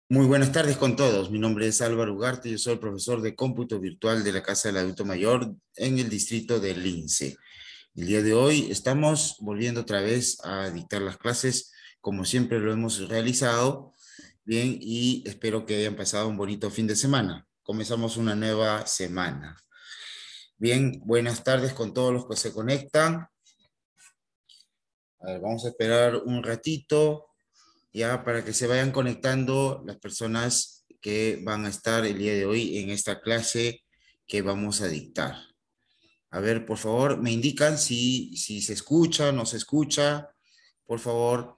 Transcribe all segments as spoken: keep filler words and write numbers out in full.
Muy buenas tardes con todos. Mi nombre es Álvaro Ugarte, yo soy el profesor de cómputo virtual de la Casa del Adulto Mayor en el distrito de Lince. El día de hoy estamos volviendo otra vez a dictar las clases como siempre lo hemos realizado. Bien, y espero que hayan pasado un bonito fin de semana. Comenzamos una nueva semana. Bien, buenas tardes con todos los que se conectan. A ver, vamos a esperar un ratito ya para que se vayan conectando las personas que van a estar el día de hoy en esta clase que vamos a dictar. A ver, por favor, me indican si, si se escucha, no se escucha, por favor.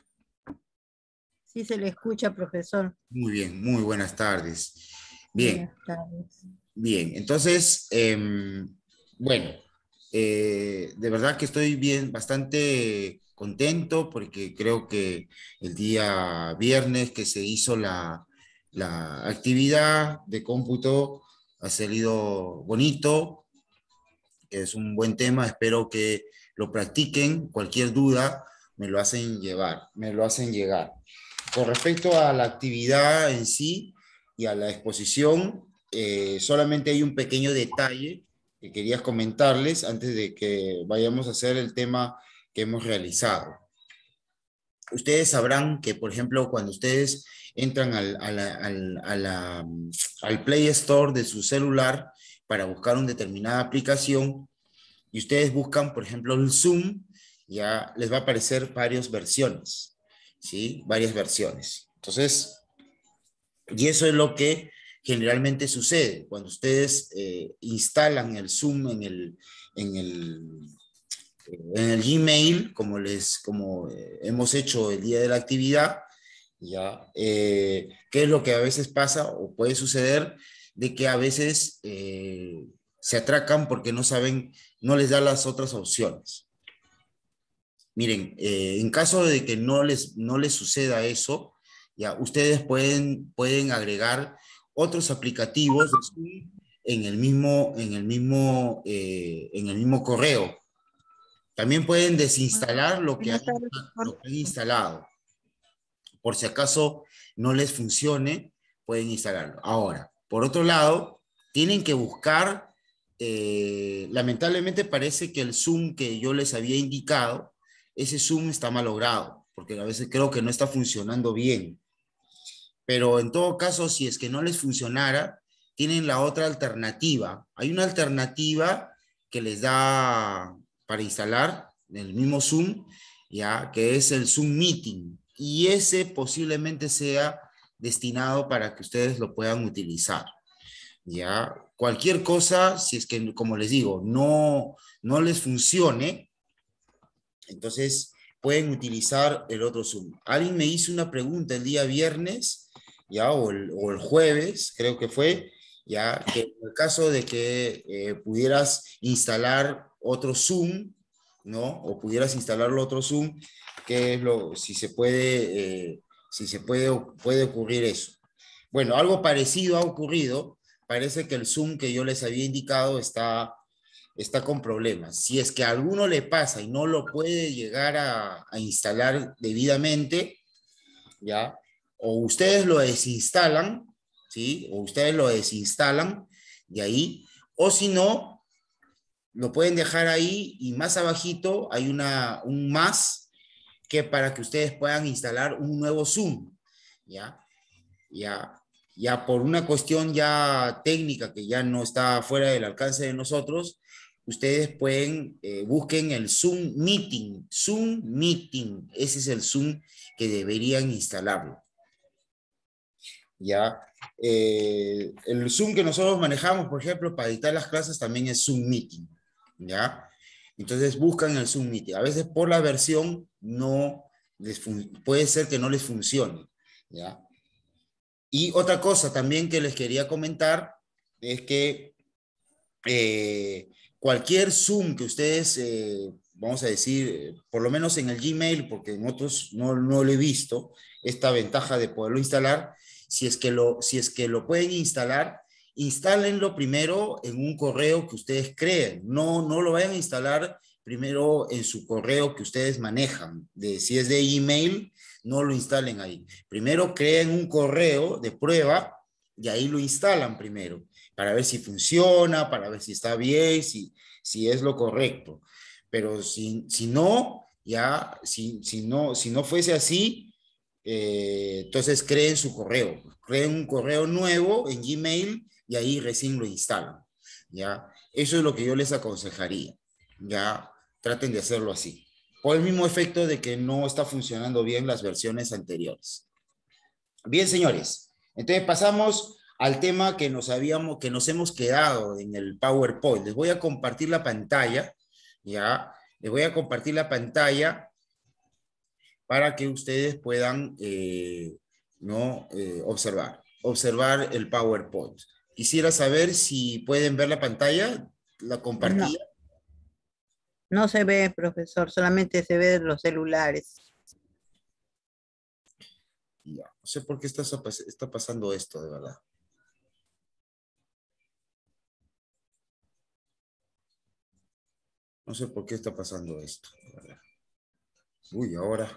Sí se le escucha, profesor. Muy bien, muy buenas tardes. Bien, Buenas tardes. bien, entonces, eh, bueno, eh, de verdad que estoy bien, bastante contento porque creo que el día viernes que se hizo la, la actividad de cómputo ha salido bonito, que es un buen tema, espero que lo practiquen, cualquier duda me lo hacen llevar, me lo hacen llegar. Con respecto a la actividad en sí y a la exposición, eh, solamente hay un pequeño detalle que quería comentarles antes de que vayamos a hacer el tema que hemos realizado. Ustedes sabrán que, por ejemplo, cuando ustedes entran al, a la, al, a la, al Play Store de su celular para buscar una determinada aplicación y ustedes buscan, por ejemplo, el Zoom, ya les va a aparecer varias versiones, ¿sí? Varias versiones. Entonces, y eso es lo que generalmente sucede cuando ustedes eh, instalan el Zoom en el, en el, en el Gmail, como, les, como eh, hemos hecho el día de la actividad, ¿ya? Eh, ¿Qué es lo que a veces pasa o puede suceder? De que a veces eh, se atracan porque no saben, no les da las otras opciones. Miren, eh, en caso de que no les, no les suceda eso, ya, ustedes pueden, pueden agregar otros aplicativos de Zoom en el mismo, en el mismo, eh, en el mismo correo. También pueden desinstalar lo que han, Buenas tardes, lo profesor. que han instalado. Por si acaso no les funcione, pueden instalarlo. Ahora, por otro lado, tienen que buscar, eh, lamentablemente parece que el Zoom que yo les había indicado, ese Zoom está malogrado, porque a veces creo que no está funcionando bien. Pero en todo caso, si es que no les funcionara, tienen la otra alternativa. Hay una alternativa que les da para instalar el mismo Zoom, ya, que es el Zoom Meeting. Y ese posiblemente sea destinado para que ustedes lo puedan utilizar. Ya, cualquier cosa, si es que, como les digo, no, no les funcione, entonces pueden utilizar el otro Zoom. Alguien me hizo una pregunta el día viernes, ya, o el, o el jueves, creo que fue, ya, que en el caso de que eh, pudieras instalar otro Zoom, ¿no? O pudieras instalarlo otro Zoom, ¿qué es lo, si se puede, eh, si se puede, puede ocurrir eso? Bueno, algo parecido ha ocurrido. Parece que el Zoom que yo les había indicado está está con problemas. Si es que a alguno le pasa y no lo puede llegar a, a instalar debidamente, ¿ya? O ustedes lo desinstalan, ¿sí? O ustedes lo desinstalan de ahí, o si no, lo pueden dejar ahí y más abajito hay una, un más que para que ustedes puedan instalar un nuevo Zoom, ¿ya? Ya, ya por una cuestión ya técnica que ya no está fuera del alcance de nosotros, ustedes pueden, eh, busquen el Zoom Meeting, Zoom Meeting, ese es el Zoom que deberían instalarlo. Ya, eh, el Zoom que nosotros manejamos, por ejemplo, para editar las clases también es Zoom Meeting, ¿ya? Entonces buscan el Zoom Meeting. A veces por la versión no les puede ser que no les funcione, ¿ya? Y otra cosa también que les quería comentar es que eh, cualquier Zoom que ustedes, eh, vamos a decir, eh, por lo menos en el Gmail, porque en otros no, no lo he visto, esta ventaja de poderlo instalar, si es que lo, si es que lo pueden instalar, instálenlo primero en un correo que ustedes creen, no, no lo vayan a instalar primero en su correo que ustedes manejan, de, si es de email, no lo instalen ahí. Primero creen un correo de prueba y ahí lo instalan primero, para ver si funciona, para ver si está bien, si, si es lo correcto. Pero si, si no, ya, si, si, no, si no fuese así, eh, entonces creen su correo, creen un correo nuevo en Gmail y ahí recién lo instalan, ¿ya? Eso es lo que yo les aconsejaría, ¿ya? Traten de hacerlo así, por el mismo efecto de que no está funcionando bien las versiones anteriores. Bien, señores, entonces pasamos al tema que nos habíamos, que nos hemos quedado en el PowerPoint. Les voy a compartir la pantalla, ¿ya? Les voy a compartir la pantalla para que ustedes puedan eh, ¿no? eh, observar, observar el PowerPoint. Quisiera saber si pueden ver la pantalla, la compartida. No, no se ve, profesor, solamente se ve los celulares. Ya, no sé por qué está, está pasando esto, de verdad. No sé por qué está pasando esto, de verdad. Uy, ahora...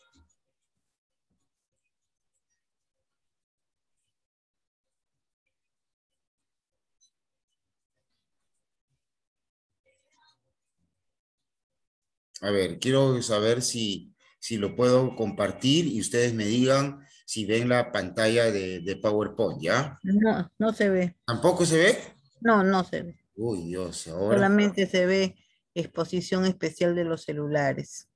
A ver, quiero saber si, si lo puedo compartir y ustedes me digan si ven la pantalla de, de PowerPoint, ¿ya? No, no se ve. ¿Tampoco se ve? No, no se ve. Uy, Dios, ahora... Solamente se ve exposición especial de los celulares.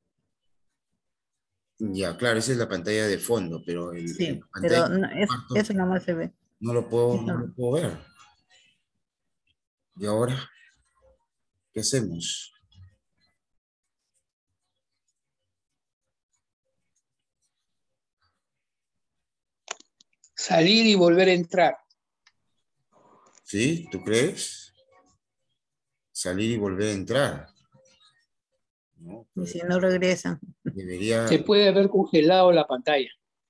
Ya, claro, esa es la pantalla de fondo, pero el, el- Sí, la pantalla pero que no, es, comparto eso nomás se ve. no lo puedo, Eso no lo no. puedo ver. ¿Y ahora qué hacemos? Salir y volver a entrar. ¿Sí? ¿Tú crees? Salir y volver a entrar. No, Y pues si no regresan. debería... Se puede haber congelado la pantalla.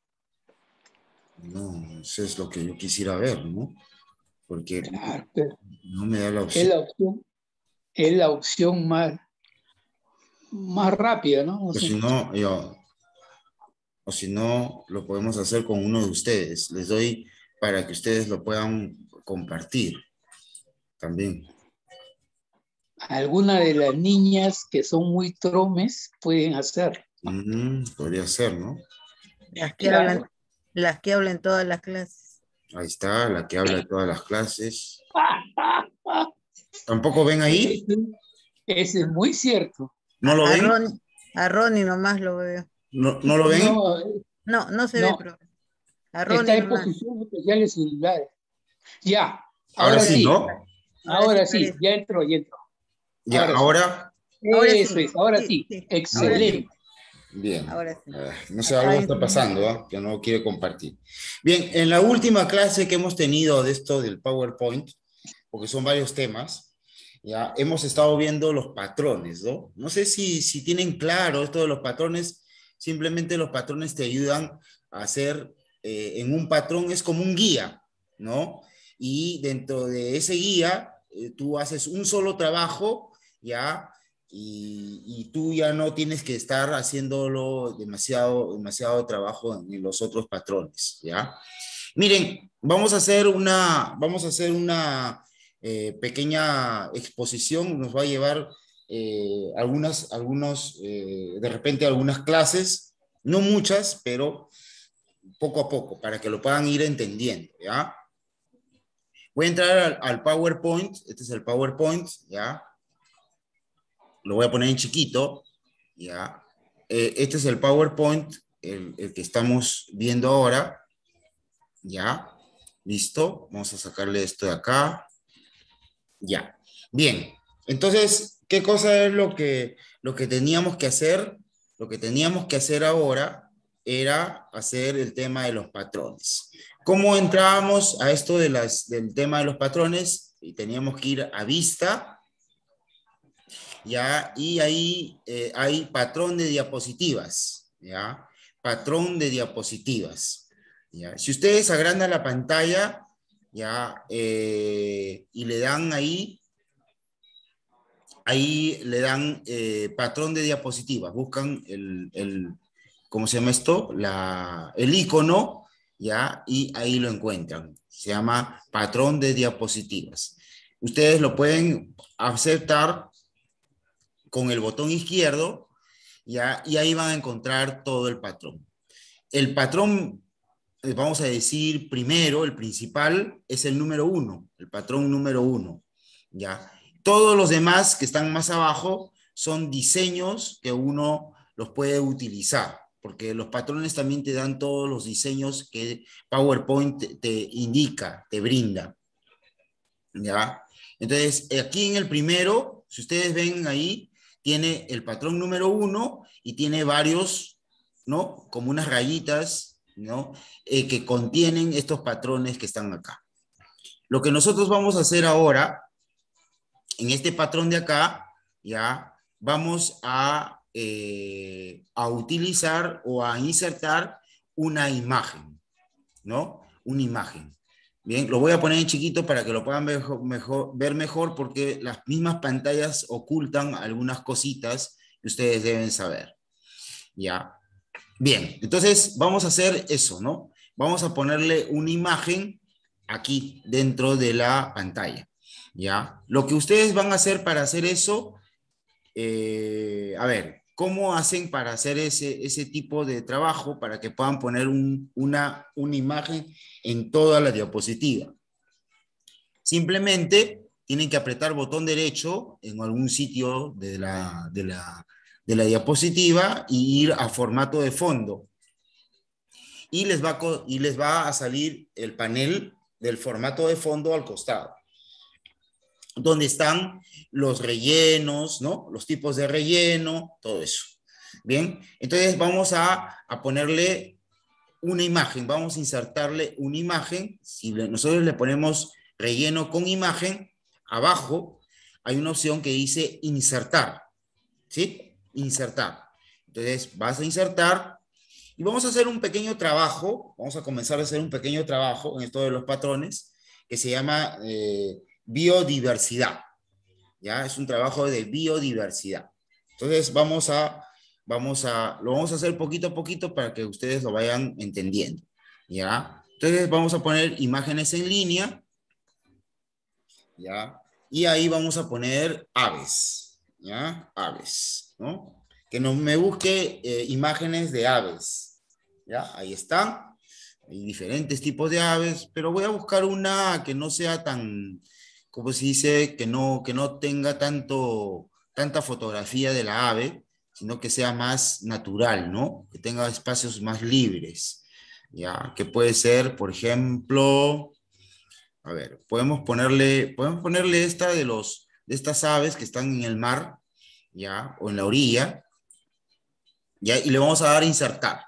No, eso es lo que yo quisiera ver, ¿no? Porque Claro, pero no me da la es opción. la opción, es la opción más, más rápida, ¿no? No O sé. si no, yo, o si no, lo podemos hacer con uno de ustedes. Les doy para que ustedes lo puedan compartir también. Algunas de las niñas que son muy tromes pueden hacerlo. Mm, podría ser, ¿no? Las que Claro. hablan, las que hablan todas las clases. Ahí está, la que habla de todas las clases. ¿Tampoco ven ahí? Ese, ese es muy cierto. ¿No lo A, a ven? Ron, a Ronnie nomás lo veo. ¿No, no lo ven? No, No, no se ve, no, profe. A está Ronnie en nomás. posición especial de celulares. Ya, Ahora ahora sí, sí, ¿no? Ahora sí ahora sí, parece. ya entró, ya entró. Ya, Ahora sí. ahora, Ahora Eso sí. es, ahora Sí, sí. sí. Ahora Excelente. sí. bien. Ahora sí. Eh, no sé, Acá algo en está su pasando, monitor. ¿ah? Que no quiere compartir. Bien, en la última clase que hemos tenido de esto del PowerPoint, porque son varios temas, ya hemos estado viendo los patrones, ¿no? No sé si, si tienen claro esto de los patrones, simplemente los patrones te ayudan a hacer, eh, en un patrón es como un guía, ¿no? Y dentro de ese guía, eh, tú haces un solo trabajo, ¿ya? Y, y tú ya no tienes que estar haciéndolo demasiado, demasiado trabajo en los otros patrones, ¿ya? Miren, vamos a hacer una, vamos a hacer una eh, pequeña exposición, nos va a llevar eh, algunas, algunos, eh, de repente algunas clases, no muchas, pero poco a poco, para que lo puedan ir entendiendo, ¿ya? Voy a entrar al, al PowerPoint, este es el PowerPoint, ¿ya? Lo voy a poner en chiquito, ¿ya? Eh, este es el PowerPoint, el, el que estamos viendo ahora, ¿ya? ¿Listo? Vamos a sacarle esto de acá. Ya. Bien. Entonces, ¿qué cosa es lo que, lo que teníamos que hacer? Lo que teníamos que hacer ahora era hacer el tema de los patrones. ¿Cómo entrábamos a esto de las, del tema de los patrones? Y teníamos que ir a vista, ¿ya? Y ahí eh, hay patrón de diapositivas, ¿ya? Patrón de diapositivas, ¿ya? Si ustedes agrandan la pantalla, ¿ya? Eh, y le dan ahí, ahí le dan eh, patrón de diapositivas, buscan el, el, ¿cómo se llama esto? La, el icono, ¿ya? Y ahí lo encuentran. Se llama patrón de diapositivas. Ustedes lo pueden aceptar con el botón izquierdo, ¿ya? Y ahí van a encontrar todo el patrón. El patrón, vamos a decir primero, el principal, es el número uno, el patrón número uno, ¿ya? Todos los demás que están más abajo son diseños que uno los puede utilizar, porque los patrones también te dan todos los diseños que PowerPoint te, te indica, te brinda, ¿ya? Entonces, aquí en el primero, si ustedes ven ahí, tiene el patrón número uno y tiene varios, ¿no? Como unas rayitas, ¿no? Eh, que contienen estos patrones que están acá. Lo que nosotros vamos a hacer ahora, en este patrón de acá, ya, vamos a, eh, a utilizar o a insertar una imagen, ¿no? Una imagen. Bien, lo voy a poner en chiquito para que lo puedan ver mejor, ver mejor, porque las mismas pantallas ocultan algunas cositas que ustedes deben saber. Ya. Bien, entonces vamos a hacer eso, ¿no? Vamos a ponerle una imagen aquí dentro de la pantalla. ¿Ya? Lo que ustedes van a hacer para hacer eso, eh, a ver, ¿cómo hacen para hacer ese, ese tipo de trabajo para que puedan poner un, una, una imagen en toda la diapositiva? Simplemente tienen que apretar botón derecho en algún sitio de la, de la, de la diapositiva y ir a formato de fondo. Y les, va a, y les va a salir el panel del formato de fondo al costado, donde están los rellenos, ¿no? Los tipos de relleno, todo eso. Bien, entonces vamos a, a ponerle una imagen, vamos a insertarle una imagen. Si le, nosotros le ponemos relleno con imagen, abajo hay una opción que dice insertar, ¿sí? Insertar. Entonces vas a insertar y vamos a hacer un pequeño trabajo, vamos a comenzar a hacer un pequeño trabajo en esto de los patrones, que se llama... Eh, biodiversidad, ¿ya? Es un trabajo de biodiversidad. Entonces vamos a, vamos a, lo vamos a hacer poquito a poquito para que ustedes lo vayan entendiendo, ¿ya? Entonces vamos a poner imágenes en línea, ¿ya? Y ahí vamos a poner aves, ¿ya? Aves, ¿no? Que no me busque eh, imágenes de aves, ¿ya? Ahí están. Hay diferentes tipos de aves, pero voy a buscar una que no sea tan... como se dice, que no, que no tenga tanto, tanta fotografía de la ave, sino que sea más natural, ¿no? Que tenga espacios más libres, ¿ya? Que puede ser, por ejemplo, a ver, podemos ponerle, podemos ponerle esta de, los, de estas aves que están en el mar, ¿ya? O en la orilla, ¿ya? Y le vamos a dar a insertar,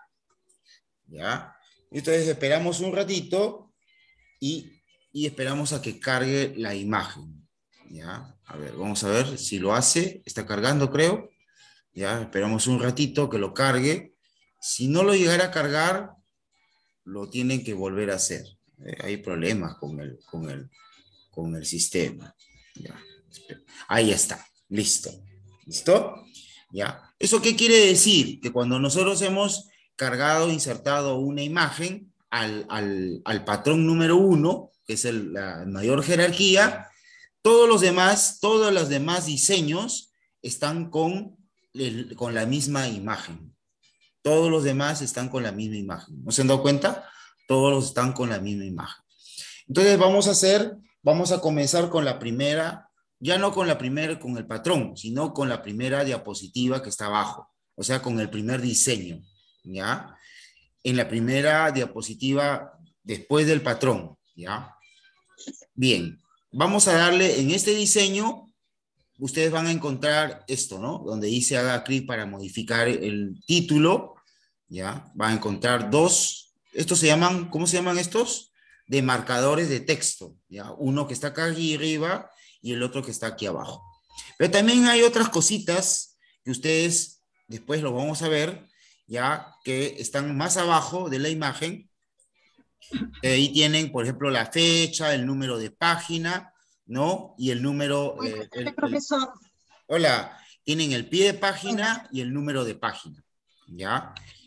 ¿ya? Entonces esperamos un ratito y... y esperamos a que cargue la imagen, ¿ya? A ver, vamos a ver si lo hace, está cargando creo, ya, esperamos un ratito que lo cargue. Si no lo llegara a cargar, lo tienen que volver a hacer, eh, hay problemas con el, con el, con el sistema, ya. Ahí está, listo, ¿listo? ¿Ya? ¿Eso qué quiere decir? Que cuando nosotros hemos cargado, insertado una imagen al, al, al patrón número uno, que es el, la mayor jerarquía, todos los demás, todos los demás diseños están con, el, con la misma imagen. Todos los demás están con la misma imagen. ¿No se han dado cuenta? Todos están con la misma imagen. Entonces vamos a hacer, vamos a comenzar con la primera, ya no con la primera, con el patrón, sino con la primera diapositiva que está abajo. O sea, con el primer diseño, ¿ya? En la primera diapositiva después del patrón, ¿ya? Bien, vamos a darle en este diseño, ustedes van a encontrar esto, ¿no? Donde dice haga clic para modificar el título, ¿ya? Van a encontrar dos, estos se llaman, ¿cómo se llaman estos? De marcadores de texto, ¿ya? Uno que está acá arriba y el otro que está aquí abajo. Pero también hay otras cositas que ustedes después lo vamos a ver, ya que están más abajo de la imagen. Ahí tienen, por ejemplo, la fecha, el número de página, ¿no? Y el número... Eh, el, el, profesor. hola, tienen el pie de página y el número de página, ¿ya?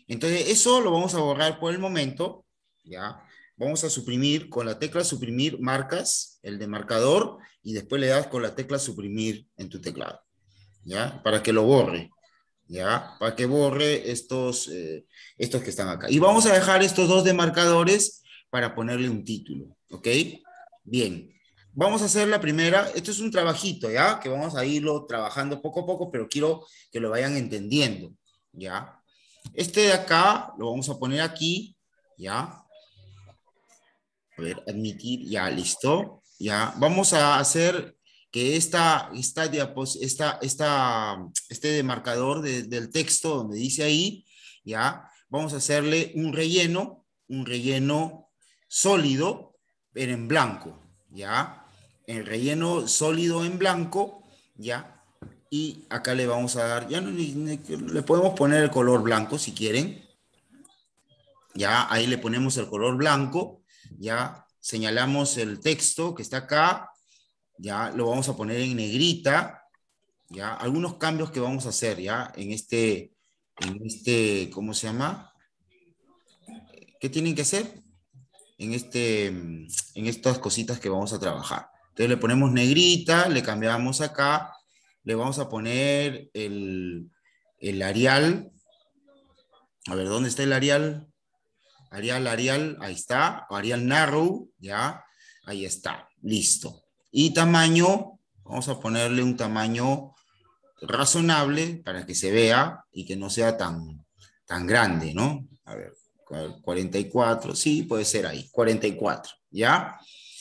Entonces, eso lo vamos a borrar por el momento, ¿ya? Vamos a suprimir, con la tecla suprimir, marcas el demarcador y después le das con la tecla suprimir en tu teclado, ¿ya? Para que lo borre, ¿ya? Para que borre estos, eh, estos que están acá. Y vamos a dejar estos dos demarcadores para ponerle un título, ¿ok? Bien. Vamos a hacer la primera. Esto es un trabajito, ¿ya? Que vamos a irlo trabajando poco a poco, pero quiero que lo vayan entendiendo, ¿ya? Este de acá lo vamos a poner aquí, ¿ya? A ver, admitir, ya, listo. Ya, vamos a hacer que esta, esta, diapos, esta, esta, este demarcador de, del texto donde dice ahí, ya, vamos a hacerle un relleno, un relleno sólido, pero en blanco, ya. El relleno sólido en blanco, ya. Y acá le vamos a dar, ya no, le podemos poner el color blanco si quieren. Ya, ahí le ponemos el color blanco, ya señalamos el texto que está acá, ya lo vamos a poner en negrita, ya algunos cambios que vamos a hacer, ya en este, en este, ¿cómo se llama? ¿Qué tienen que hacer? En este, en estas cositas que vamos a trabajar. Entonces le ponemos negrita, le cambiamos acá, le vamos a poner el, el Arial. A ver, ¿dónde está el Arial? Arial, Arial, ahí está. Arial Narrow, ya. Ahí está, listo. Y tamaño, vamos a ponerle un tamaño razonable para que se vea y que no sea tan, tan grande, ¿no? A ver, cuarenta y cuatro, sí, puede ser ahí, cuarenta y cuatro, ¿ya?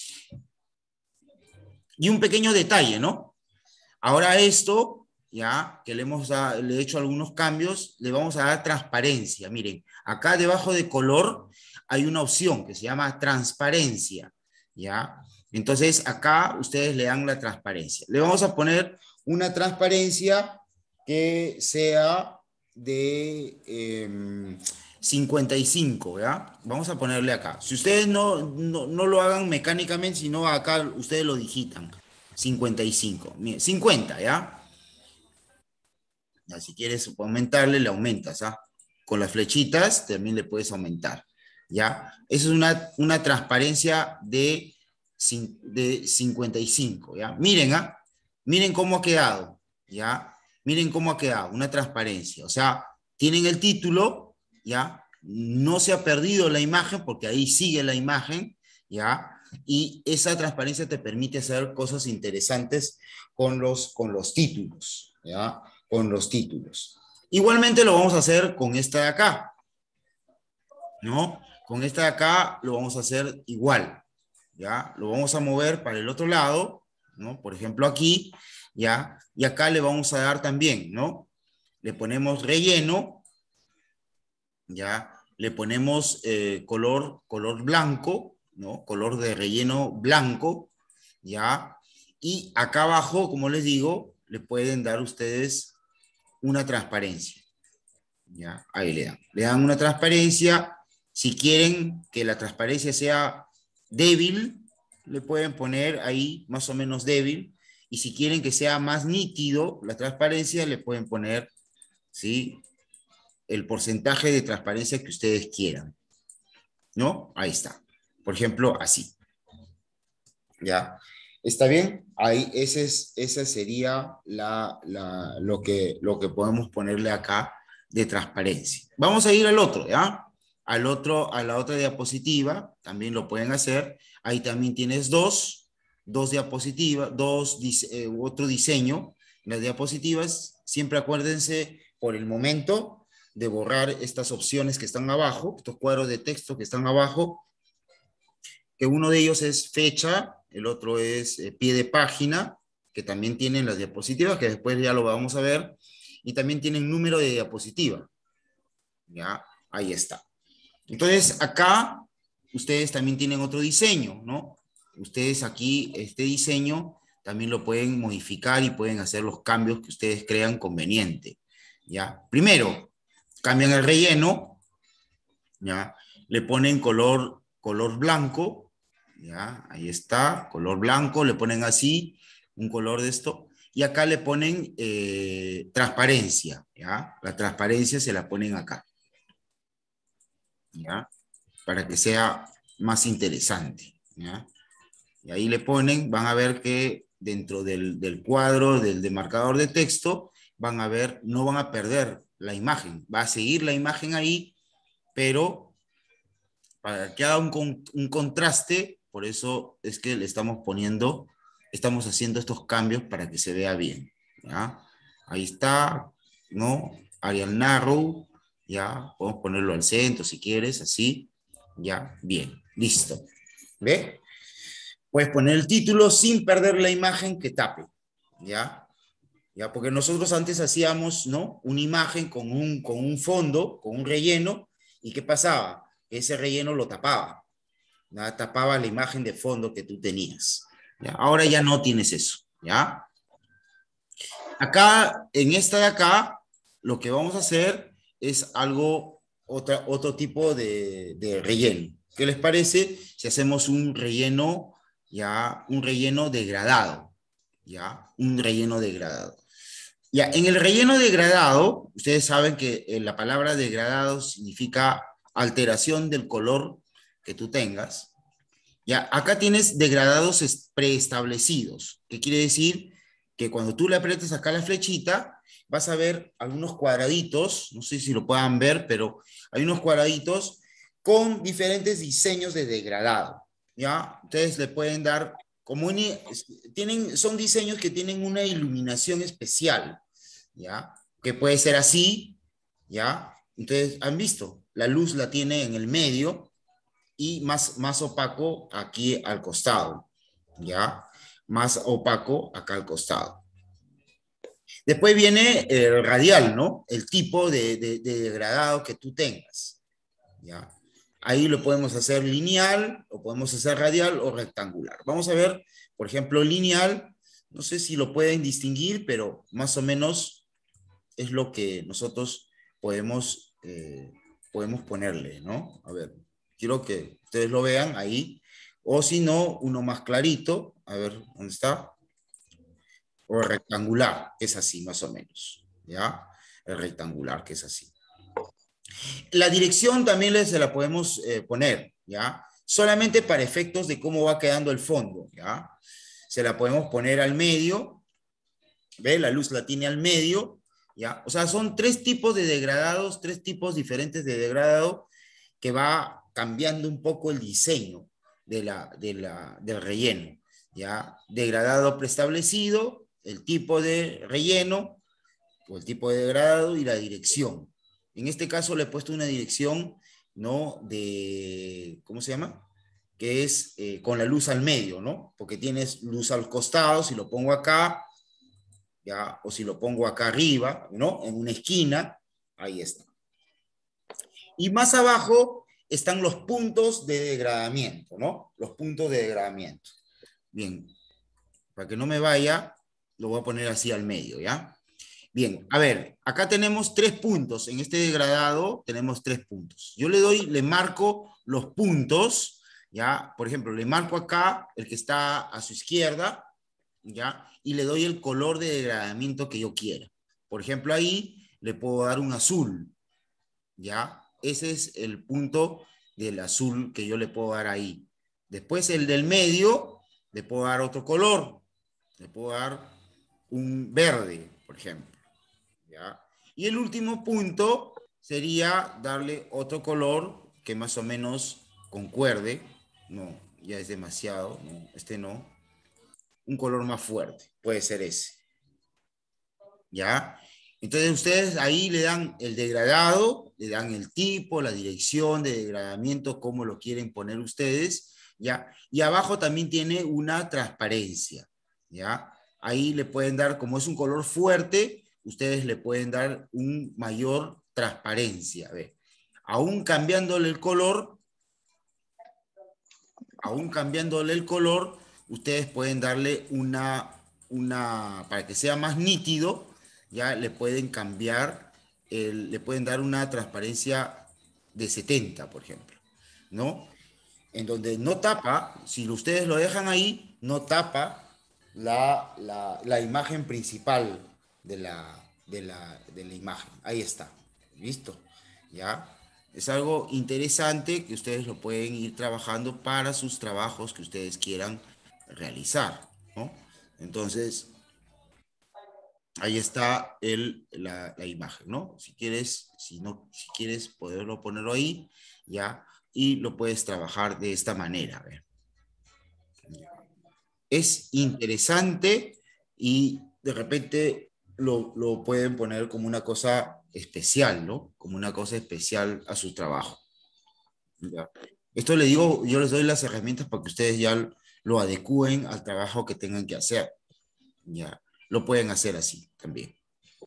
Y un pequeño detalle, ¿no? Ahora esto, ya, que le hemos dado, le he hecho algunos cambios, le vamos a dar transparencia. Miren, acá debajo de color hay una opción que se llama transparencia, ¿ya? Entonces, acá ustedes le dan la transparencia. Le vamos a poner una transparencia que sea de eh, cincuenta y cinco, ¿ya? Vamos a ponerle acá. Si ustedes no, no, no lo hagan mecánicamente, sino acá ustedes lo digitan. cincuenta y cinco. Miren, cincuenta, ¿ya? Ya, si quieres aumentarle, le aumentas, ¿ah? Con las flechitas también le puedes aumentar, ¿ya? Esa es una, una transparencia de, de cincuenta y cinco, ¿ya? Miren, ¿ah? Miren cómo ha quedado, ¿ya? Miren cómo ha quedado, una transparencia. O sea, tienen el título, ¿ya? No se ha perdido la imagen porque ahí sigue la imagen, ¿ya? Y esa transparencia te permite hacer cosas interesantes con los, con los títulos, ¿ya? Con los títulos. Igualmente lo vamos a hacer con esta de acá, ¿no? Con esta de acá lo vamos a hacer igual, ¿ya? Lo vamos a mover para el otro lado, ¿no? Por ejemplo aquí, ¿ya? Y acá le vamos a dar también, ¿no? Le ponemos relleno, ¿ya? Le ponemos eh, color, color blanco, ¿no? Color de relleno blanco, ¿ya? Y acá abajo, como les digo, le pueden dar ustedes una transparencia, ¿ya? Ahí le dan. Le dan una transparencia. Si quieren que la transparencia sea débil, le pueden poner ahí más o menos débil. Y si quieren que sea más nítido la transparencia, le pueden poner, ¿sí?, el porcentaje de transparencia que ustedes quieran, ¿no? Ahí está. Por ejemplo, así. ¿Ya? ¿Está bien? Ahí, ese es, esa sería la, la, lo, que, lo que podemos ponerle acá de transparencia. Vamos a ir al otro, ¿ya? Al otro, a la otra diapositiva, también lo pueden hacer. Ahí también tienes dos, dos diapositivas, dos, eh, otro diseño. Las diapositivas, siempre acuérdense por el momento de borrar estas opciones que están abajo, estos cuadros de texto que están abajo, que uno de ellos es fecha, el otro es eh, pie de página, que también tienen las diapositivas, que después ya lo vamos a ver, y también tienen número de diapositiva. Ya, ahí está. Entonces, acá, ustedes también tienen otro diseño, ¿no? Ustedes aquí, este diseño, también lo pueden modificar y pueden hacer los cambios que ustedes crean conveniente. ¿Ya? Primero, cambian el relleno, ¿ya? Le ponen color, color blanco, ¿ya? Ahí está, color blanco, le ponen así, un color de esto, y acá le ponen eh, transparencia, ¿ya? La transparencia se la ponen acá, ¿ya? Para que sea más interesante, ¿ya? Y ahí le ponen, van a ver que dentro del, del cuadro del demarcador de texto, van a ver, no van a perder la imagen, va a seguir la imagen ahí, pero para que haga un, con, un contraste, por eso es que le estamos poniendo, estamos haciendo estos cambios para que se vea bien, ¿ya? Ahí está, ¿no? Arial Narrow, ya, podemos ponerlo al centro si quieres, así, ya, bien, listo. ¿Ve? Puedes poner el título sin perder la imagen que tape, ¿ya? ¿Ya? Porque nosotros antes hacíamos, ¿no? Una imagen con un, con un fondo, con un relleno, ¿y qué pasaba? Ese relleno lo tapaba, ¿ya? Tapaba la imagen de fondo que tú tenías, ¿ya? Ahora ya no tienes eso, ¿ya? Acá, en esta de acá, lo que vamos a hacer es algo, otra, otro tipo de, de relleno. ¿Qué les parece si hacemos un relleno, ya, un relleno degradado? ¿Ya? Un relleno degradado. Ya, en el relleno degradado, ustedes saben que eh, la palabra degradado significa alteración del color que tú tengas. Ya, acá tienes degradados preestablecidos, que quiere decir que cuando tú le aprietas acá la flechita, vas a ver algunos cuadraditos, no sé si lo puedan ver, pero hay unos cuadraditos con diferentes diseños de degradado, ¿ya? Ustedes le pueden dar, como un, tienen, son diseños que tienen una iluminación especial, ¿ya? Que puede ser así, ¿ya? Entonces, ¿han visto? La luz la tiene en el medio, y más, más opaco aquí al costado, ¿ya? Más opaco acá al costado. Después viene el radial, ¿no? El tipo de, de, de degradado que tú tengas, ¿ya? Ahí lo podemos hacer lineal, o podemos hacer radial o rectangular. Vamos a ver, por ejemplo, lineal, no sé si lo pueden distinguir, pero más o menos es lo que nosotros podemos, eh, podemos ponerle, ¿no? A ver, quiero que ustedes lo vean ahí, o si no, uno más clarito, a ver, ¿dónde está? O el rectangular, que es así más o menos, ¿ya? El rectangular, que es así. La dirección también les se la podemos eh, poner, ¿ya? Solamente para efectos de cómo va quedando el fondo, ¿ya? Se la podemos poner al medio, ¿ve? La luz la tiene al medio, ¿ya? O sea, son tres tipos de degradados, tres tipos diferentes de degradado que va cambiando un poco el diseño de la, de la, del relleno, ¿ya? Degradado preestablecido, el tipo de relleno, o el tipo de degradado y la dirección. En este caso le he puesto una dirección, ¿no? De, ¿cómo se llama? Que es eh, con la luz al medio, ¿no? Porque tienes luz al costado, si lo pongo acá, ¿ya? O si lo pongo acá arriba, ¿no? En una esquina, ahí está. Y más abajo están los puntos de degradamiento, ¿no? Los puntos de degradamiento. Bien, para que no me vaya, lo voy a poner así al medio, ¿ya? Bien, a ver, acá tenemos tres puntos. En este degradado tenemos tres puntos. Yo le doy, le marco los puntos, ¿ya? Por ejemplo, le marco acá el que está a su izquierda, ¿ya? Y le doy el color de degradamiento que yo quiera. Por ejemplo, ahí le puedo dar un azul, ¿ya? Ese es el punto del azul que yo le puedo dar ahí. Después el del medio, le puedo dar otro color. Le puedo dar un verde, por ejemplo, ¿ya? Y el último punto sería darle otro color que más o menos concuerde. No, ya es demasiado, no, este no. Un color más fuerte, puede ser ese, ¿ya? Entonces ustedes ahí le dan el degradado, le dan el tipo, la dirección de degradamiento, cómo lo quieren poner ustedes, ¿ya? Y abajo también tiene una transparencia, ¿ya? Ahí le pueden dar, como es un color fuerte, ustedes le pueden dar un mayor transparencia, ¿ve? Aún cambiándole el color, aún cambiándole el color, ustedes pueden darle una, una, para que sea más nítido, ya le pueden cambiar, el, le pueden dar una transparencia de setenta, por ejemplo, ¿no? En donde no tapa, si ustedes lo dejan ahí, no tapa la, la, la imagen principal de la, de, la, de la imagen. Ahí está, ¿listo? ¿Ya? Es algo interesante que ustedes lo pueden ir trabajando para sus trabajos que ustedes quieran realizar, ¿no? Entonces, ahí está el, la, la imagen, ¿no? Si quieres, si no, si quieres poderlo ponerlo ahí, ya, y lo puedes trabajar de esta manera, ¿ve? Es interesante y de repente lo, lo pueden poner como una cosa especial, ¿no? Como una cosa especial a su trabajo. ¿Ya? Esto le digo, yo les doy las herramientas para que ustedes ya lo adecúen al trabajo que tengan que hacer. ¿Ya? Lo pueden hacer así también.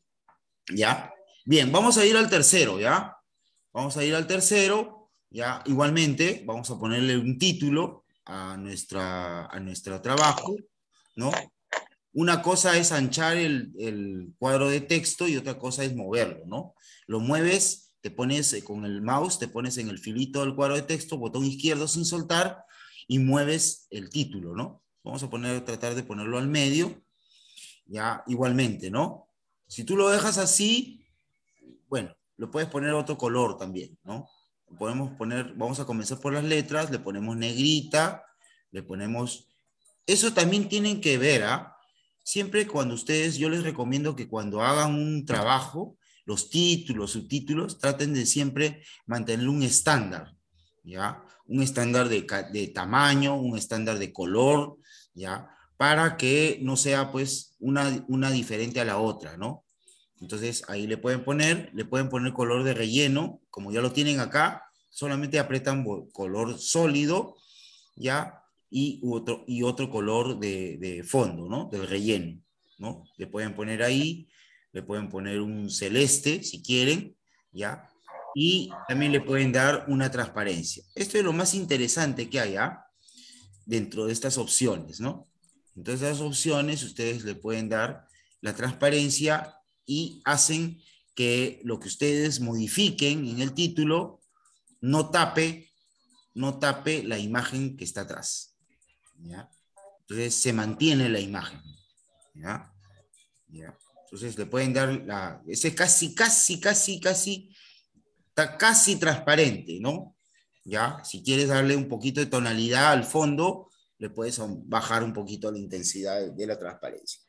¿Ya? Bien, vamos a ir al tercero, ¿ya? Vamos a ir al tercero, ¿ya? Igualmente, vamos a ponerle un título a, nuestra, a nuestro trabajo, ¿no? Una cosa es anchar el, el cuadro de texto y otra cosa es moverlo, ¿no? Lo mueves, te pones eh, con el mouse, te pones en el filito del cuadro de texto, botón izquierdo sin soltar, y mueves el título, ¿no? Vamos a poner, tratar de ponerlo al medio, ya, igualmente, ¿no? Si tú lo dejas así, bueno, lo puedes poner otro color también, ¿no? Podemos poner, vamos a comenzar por las letras, le ponemos negrita, le ponemos... Eso también tienen que ver, ¿ah? Siempre cuando ustedes, yo les recomiendo que cuando hagan un trabajo, los títulos, subtítulos, traten de siempre mantener un estándar, ¿ya? Un estándar de, de tamaño, un estándar de color, ¿ya? Para que no sea, pues, una, una diferente a la otra, ¿no? Entonces, ahí le pueden poner, le pueden poner color de relleno, como ya lo tienen acá, solamente apretan color sólido, ¿ya? Y otro, y otro color de, de fondo, ¿no? Del relleno, ¿no? Le pueden poner ahí, le pueden poner un celeste, si quieren, ¿ya? Y también le pueden dar una transparencia. Esto es lo más interesante que hay, ¿ah? Dentro de estas opciones, ¿no? Entonces, las opciones ustedes le pueden dar la transparencia y hacen que lo que ustedes modifiquen en el título no tape, no tape la imagen que está atrás, ¿ya? Entonces, se mantiene la imagen, ¿ya? ¿Ya? Entonces, le pueden dar la... Ese casi, casi, casi, casi, está casi transparente, ¿no? ¿Ya? Si quieres darle un poquito de tonalidad al fondo, le puedes bajar un poquito la intensidad de la transparencia.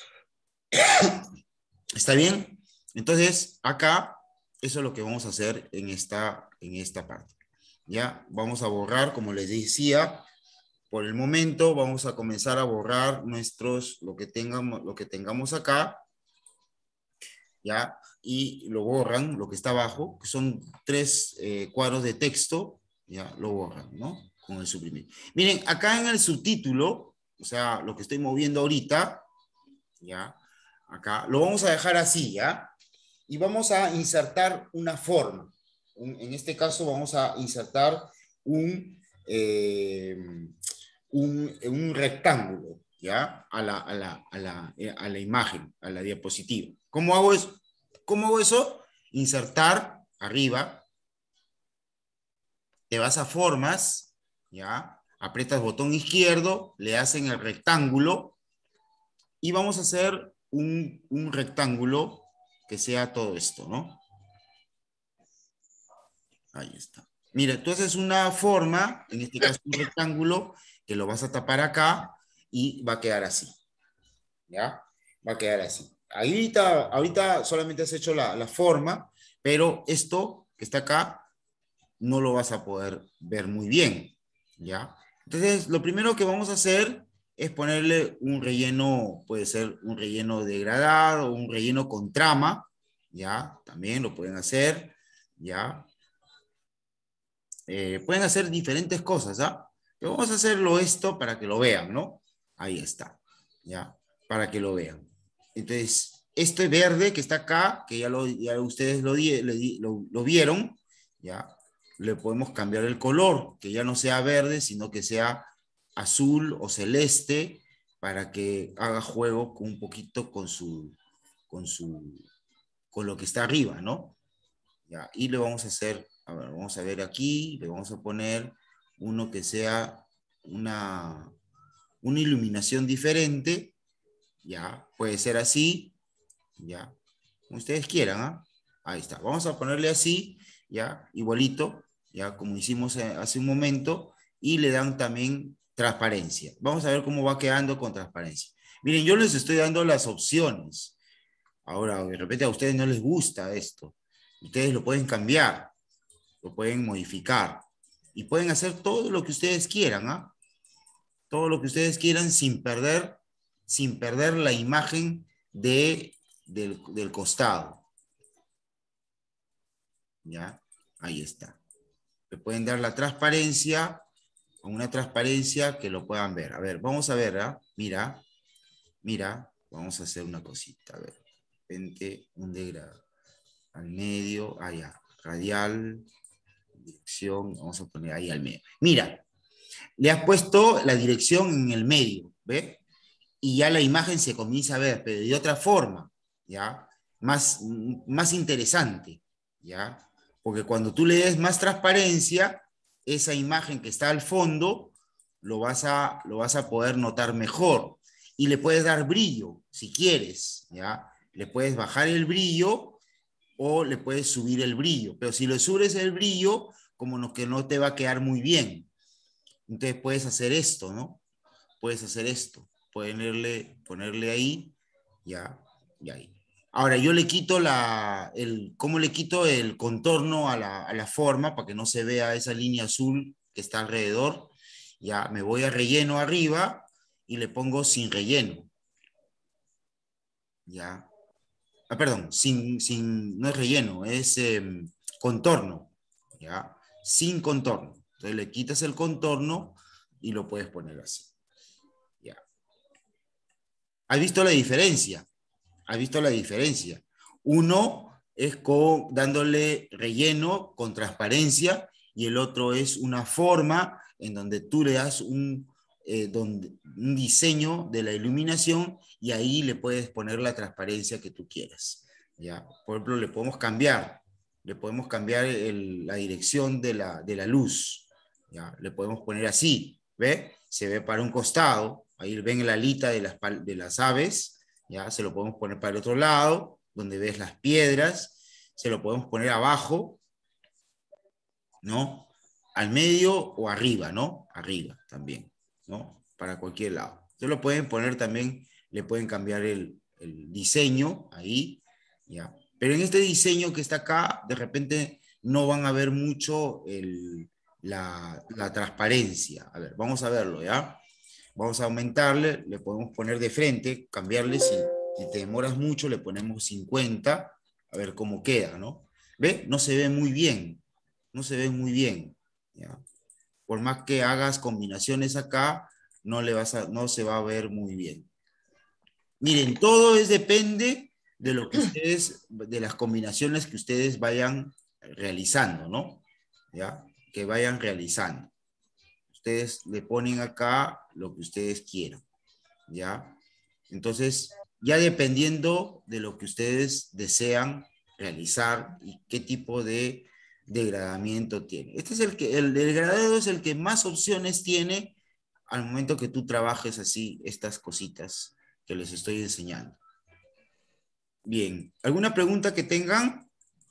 ¿Está bien? Entonces, acá, eso es lo que vamos a hacer en esta, en esta parte. ¿Ya? Vamos a borrar, como les decía, por el momento vamos a comenzar a borrar nuestros, lo que tengamos, lo que tengamos acá, ¿ya? Y lo borran, lo que está abajo, que son tres eh, cuadros de texto, ya, lo borran, ¿no? Con el suprimir. Miren, acá en el subtítulo, o sea, lo que estoy moviendo ahorita, ya, acá, lo vamos a dejar así, ¿ya? Y vamos a insertar una forma. Un, en este caso vamos a insertar un, eh, un, un rectángulo, ¿ya? A la, a, la, a, la, a la imagen, a la diapositiva. ¿Cómo hago eso? ¿Cómo hago eso? Insertar arriba, te vas a formas, ¿ya? Aprietas botón izquierdo, le hacen el rectángulo y vamos a hacer un, un rectángulo que sea todo esto, ¿no? Ahí está. Mira, tú haces una forma, en este caso un rectángulo, que lo vas a tapar acá y va a quedar así, ¿ya? Va a quedar así. Ahorita, ahorita solamente has hecho la, la forma, pero esto que está acá no lo vas a poder ver muy bien, ¿ya? Entonces, lo primero que vamos a hacer es ponerle un relleno, puede ser un relleno degradado, un relleno con trama, ¿ya? También lo pueden hacer, ¿ya? Eh, pueden hacer diferentes cosas, ¿ah? Pero vamos a hacerlo esto para que lo vean, ¿no? Ahí está, ¿ya? Para que lo vean. Entonces, este verde que está acá, que ya, lo, ya ustedes lo, lo, lo vieron, ¿ya? Le podemos cambiar el color, que ya no sea verde, sino que sea azul o celeste, para que haga juego con un poquito con su, con su, con lo que está arriba, ¿no? ¿Ya? Y le vamos a hacer, a ver, vamos a ver aquí, le vamos a poner uno que sea una, una iluminación diferente, ¿ya? Puede ser así, ¿ya? Como ustedes quieran, ¿ah? Ahí está. Vamos a ponerle así ya, igualito, ya, como hicimos hace un momento, y le dan también transparencia. Vamos a ver cómo va quedando con transparencia. Miren, yo les estoy dando las opciones. Ahora, de repente a ustedes no les gusta esto. Ustedes lo pueden cambiar, lo pueden modificar, y pueden hacer todo lo que ustedes quieran, ¿ah? Todo lo que ustedes quieran sin perder, sin perder la imagen de, del, del costado. ¿Ya? Ahí está. Le pueden dar la transparencia, una transparencia que lo puedan ver. A ver, vamos a ver, ¿ah? Mira, mira, vamos a hacer una cosita. A ver, de repente un degrado al medio, allá, radial, dirección, vamos a poner ahí al medio. Mira, le has puesto la dirección en el medio, ¿ve? Y ya la imagen se comienza a ver, pero de otra forma, ¿ya? Más, más interesante, ¿ya? Porque cuando tú le des más transparencia, esa imagen que está al fondo, lo vas a, lo vas a poder notar mejor. Y le puedes dar brillo, si quieres, ¿ya? Le puedes bajar el brillo o le puedes subir el brillo. Pero si le subes el brillo, como no, que no te va a quedar muy bien. Entonces puedes hacer esto, ¿no? Puedes hacer esto. Ponerle, ponerle ahí, ya, y ahí. Ahora yo le quito la, el, ¿cómo le quito el contorno a la, a la forma para que no se vea esa línea azul que está alrededor? Ya, me voy a relleno arriba y le pongo sin relleno. Ya. Ah, perdón, sin, sin, no es relleno, es eh, contorno. Ya, sin contorno. Entonces le quitas el contorno y lo puedes poner así. Ya. ¿Has visto la diferencia? ¿Has visto la diferencia? Uno es con, dándole relleno con transparencia y el otro es una forma en donde tú le das un, eh, donde, un diseño de la iluminación y ahí le puedes poner la transparencia que tú quieras. ¿Ya? Por ejemplo, le podemos cambiar, le podemos cambiar el, la dirección de la, de la luz. ¿Ya? Le podemos poner así, ¿ve? Se ve para un costado, ahí ven la alita de las, de las aves. ¿Ya? Se lo podemos poner para el otro lado, donde ves las piedras, se lo podemos poner abajo, ¿no? Al medio o arriba, ¿no? Arriba también, ¿no? Para cualquier lado. Se lo pueden poner también, le pueden cambiar el, el diseño ahí, ¿ya? Pero en este diseño que está acá, de repente no van a ver mucho el, la, la transparencia. A ver, vamos a verlo, ¿ya? Vamos a aumentarle, le podemos poner de frente, cambiarle, si, si te demoras mucho, le ponemos cincuenta, a ver cómo queda, ¿no? ¿Ve? No se ve muy bien, no se ve muy bien, ¿ya? Por más que hagas combinaciones acá, no, le vas a, no se va a ver muy bien. Miren, todo es depende de lo que ustedes, de las combinaciones que ustedes vayan realizando, ¿no? ¿Ya? Que vayan realizando. Ustedes le ponen acá lo que ustedes quieran, ¿ya? Entonces, ya dependiendo de lo que ustedes desean realizar y qué tipo de degradamiento tiene. Este es el que, el degradado es el que más opciones tiene al momento que tú trabajes así estas cositas que les estoy enseñando. Bien, ¿alguna pregunta que tengan?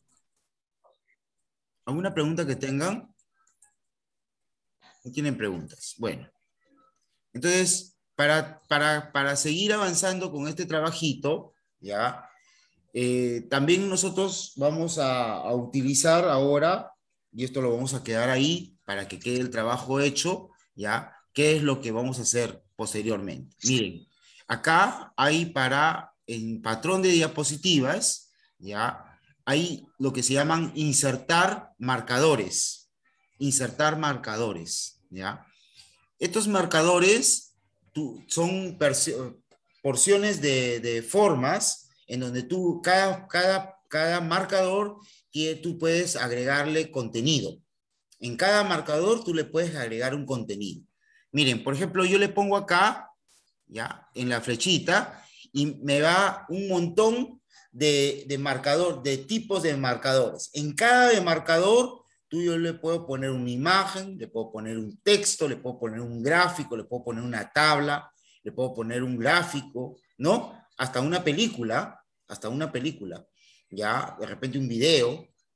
¿Alguna pregunta que tengan? ¿No tienen preguntas? Bueno, entonces, para, para, para seguir avanzando con este trabajito, ¿ya? Eh, también nosotros vamos a, a utilizar ahora, y esto lo vamos a quedar ahí para que quede el trabajo hecho, ¿ya? ¿Qué es lo que vamos a hacer posteriormente? Miren, acá hay para, en patrón de diapositivas, ¿ya? Hay lo que se llaman insertar marcadores, insertar marcadores, ¿ya? Estos marcadores tú, son porciones de, de formas en donde tú, cada, cada, cada marcador, que tú puedes agregarle contenido. En cada marcador tú le puedes agregar un contenido. Miren, por ejemplo, yo le pongo acá, ya, en la flechita, y me va un montón de, de marcador, de tipos de marcadores. En cada marcador tú yo le puedo poner una imagen, le puedo poner un texto, le puedo poner un gráfico, le puedo poner una tabla, le puedo poner un gráfico, ¿no? Hasta una película, hasta una película, ya, de repente un video,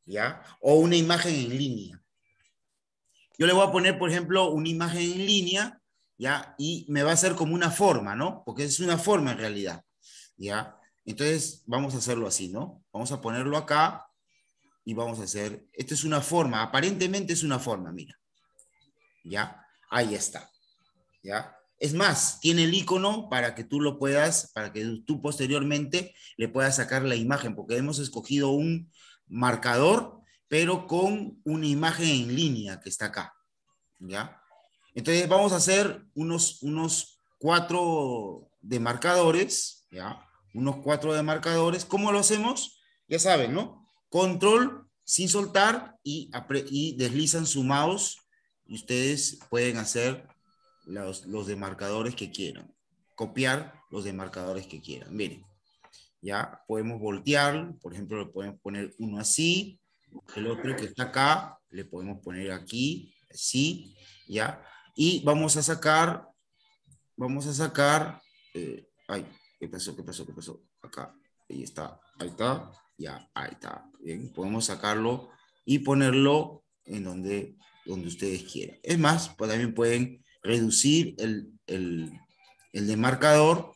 ¿ya? O una imagen en línea. Yo le voy a poner, por ejemplo, una imagen en línea, ¿ya? Y me va a hacer como una forma, ¿no? Porque es una forma en realidad, ¿ya? Entonces, vamos a hacerlo así, ¿no? Vamos a ponerlo acá y vamos a hacer, esto es una forma, aparentemente es una forma, mira. ¿Ya? Ahí está, ¿ya? Es más, tiene el icono para que tú lo puedas, para que tú posteriormente le puedas sacar la imagen, porque hemos escogido un marcador, pero con una imagen en línea que está acá, ¿ya? Entonces vamos a hacer unos, unos cuatro de marcadores, ¿ya? Unos cuatro de marcadores. ¿Cómo lo hacemos? Ya saben, ¿no? Control sin soltar y, y deslizan su mouse y ustedes pueden hacer los, los demarcadores que quieran. Copiar los demarcadores que quieran. Miren, ya podemos voltear, por ejemplo, le podemos poner uno así, el otro que está acá, le podemos poner aquí, así, ¿ya? Y vamos a sacar, vamos a sacar, eh, ay, ¿qué pasó? ¿Qué pasó? ¿Qué pasó? Acá, ahí está, ahí está, ya, ahí está. Bien, podemos sacarlo y ponerlo en donde, donde ustedes quieran. Es más, pues también pueden reducir el, el, el demarcador,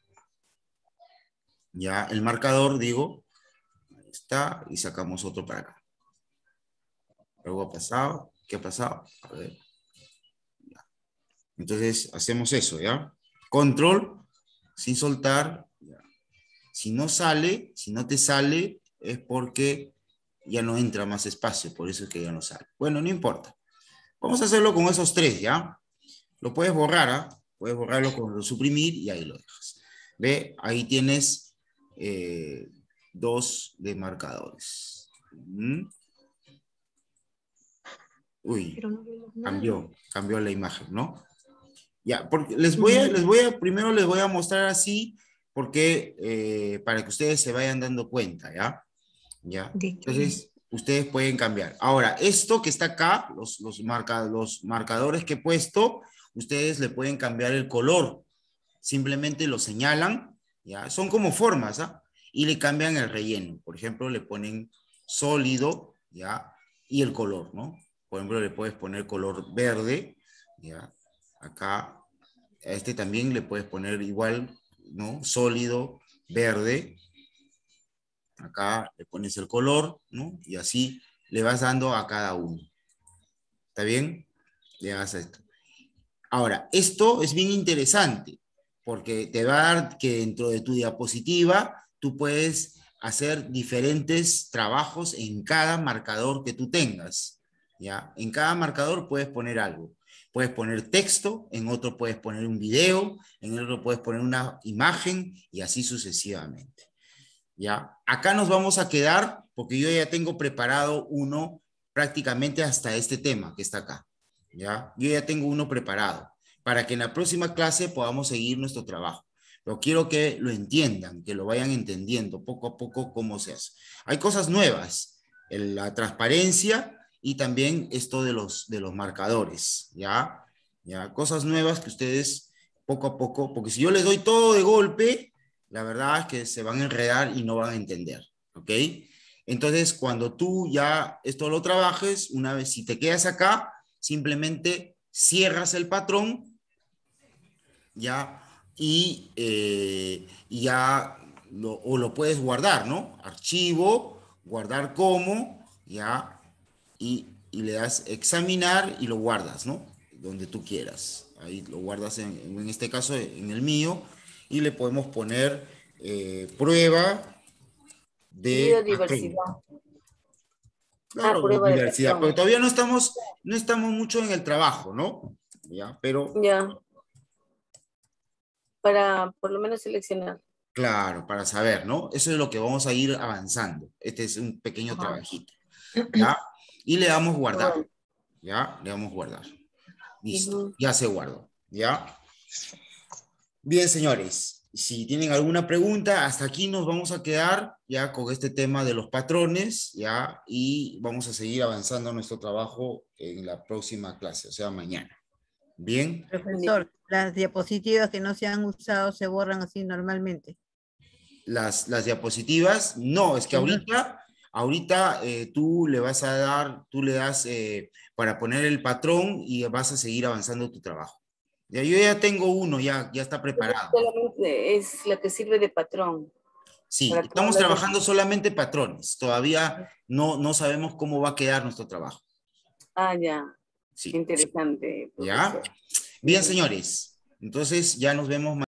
ya, el marcador, digo, ahí está, y sacamos otro para acá. Algo ha pasado, ¿qué ha pasado? A ver. Entonces hacemos eso, ¿ya? Control, sin soltar. ¿Ya? Si no sale, si no te sale, es porque ya no entra más espacio, por eso es que ya no sale. Bueno, no importa. Vamos a hacerlo con esos tres, ¿ya? Lo puedes borrar, ¿ah? ¿eh? Puedes borrarlo con suprimir y ahí lo dejas. Ve, ahí tienes eh, dos de marcadores. ¿Mm? Uy, cambió, cambió la imagen, ¿no? Ya, porque les voy a, les voy a, primero les voy a mostrar así, porque, eh, para que ustedes se vayan dando cuenta, ¿ya? ¿Ya? Entonces, ustedes pueden cambiar. Ahora, esto que está acá, los, los, marca, los marcadores que he puesto, ustedes le pueden cambiar el color. Simplemente lo señalan, ¿ya? Son como formas, ¿ah? Y le cambian el relleno. Por ejemplo, le ponen sólido, ¿ya? Y el color, ¿no? Por ejemplo, le puedes poner color verde, ¿ya? Acá, a este también le puedes poner igual, ¿no? Sólido, verde. Acá le pones el color, ¿no? Y así le vas dando a cada uno. ¿Está bien? Le das a esto. Ahora, esto es bien interesante, porque te va a dar que dentro de tu diapositiva tú puedes hacer diferentes trabajos en cada marcador que tú tengas, ¿ya? En cada marcador puedes poner algo. Puedes poner texto, en otro puedes poner un video, en otro puedes poner una imagen y así sucesivamente, ¿ya? Acá nos vamos a quedar porque yo ya tengo preparado uno prácticamente hasta este tema que está acá, ¿ya? Yo ya tengo uno preparado para que en la próxima clase podamos seguir nuestro trabajo. Pero quiero que lo entiendan, que lo vayan entendiendo poco a poco cómo se hace. Hay cosas nuevas, la transparencia y también esto de los, de los marcadores, ¿ya? ¿Ya? Cosas nuevas que ustedes poco a poco, porque si yo les doy todo de golpe, la verdad es que se van a enredar y no van a entender, ¿ok? Entonces, cuando tú ya esto lo trabajes, una vez si te quedas acá, simplemente cierras el patrón, ya, y, eh, y ya, lo, o lo puedes guardar, ¿no? Archivo, guardar como, ya, y, y le das examinar y lo guardas, ¿no? Donde tú quieras. Ahí lo guardas, en, en este caso, en el mío, y le podemos poner eh, prueba de Biodiversidad. claro, Ah, prueba de diversidad, pero patrón. todavía no estamos, no estamos mucho en el trabajo, ¿no? Ya, pero Ya. Para por lo menos seleccionar. claro, para saber, ¿no? Eso es lo que vamos a ir avanzando. Este es un pequeño Ajá. trabajito, ¿ya? Y le damos guardar, Bueno. ¿ya? Le damos guardar. Listo, Ujú. ya se guardó, ¿ya? Bien, señores, si tienen alguna pregunta, hasta aquí nos vamos a quedar ya con este tema de los patrones, ¿ya? Y vamos a seguir avanzando nuestro trabajo en la próxima clase, o sea, mañana. Bien. Profesor, las diapositivas que no se han usado se borran así normalmente. Las, las diapositivas, no, es que Que no- ahorita, Ahorita eh, tú le vas a dar, tú le das eh, para poner el patrón y vas a seguir avanzando tu trabajo. Ya, yo ya tengo uno, ya, ya está preparado. Solamente es la que sirve de patrón. Sí, para estamos todas las trabajando solamente patrones. Todavía no, no sabemos cómo va a quedar nuestro trabajo. Ah, ya. Sí. Interesante, ¿Ya? profesor. Bien, señores. Entonces ya nos vemos.